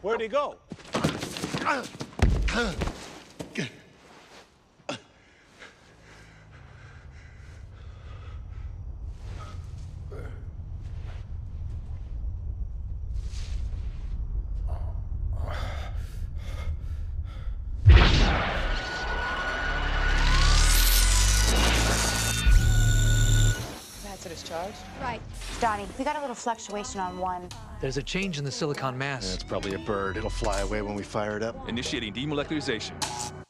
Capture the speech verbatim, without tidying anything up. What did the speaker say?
Where'd he go? To discharge? Right. Donnie, we got a little fluctuation on one. There's a change in the silicon mass. Yeah, it's probably a bird. It'll fly away when we fire it up. Initiating demolecularization.